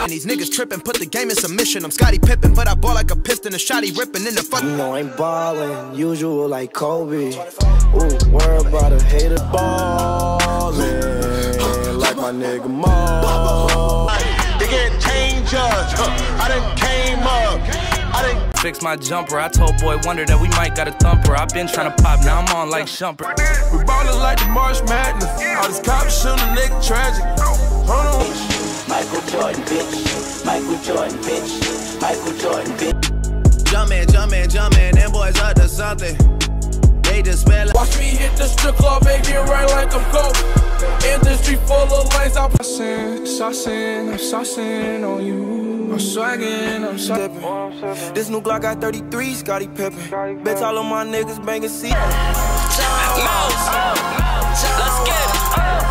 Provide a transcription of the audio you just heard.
These niggas trippin', put the game in submission. I'm Scottie Pippen, but I ball like a piston, a shotty rippin' in the fuck. You know I ain't ballin', usual like Kobe. Ooh, worry about a hater ballin', like my nigga Mo. They get change us, I done came up, I done fix my jumper. I told Boy Wonder that we might got a thumper. I been tryna pop, now I'm on like Shumper. We ballin' like the March Madness. All these cops shootin' a nigga tragic. Hold on. Michael Jordan, bitch. Michael Jordan, bitch. Michael Jordan, bitch. Jumpin', them boys up to something. They just smell like. Watch me hit the strip club, make it right like I'm Kobe. Industry full of lanes, I'm saucing on you. I'm swaggin', I'm steppin'. This new Glock got 33, Scottie Pippen. Bet all of my niggas bangin' seat. Let's get it.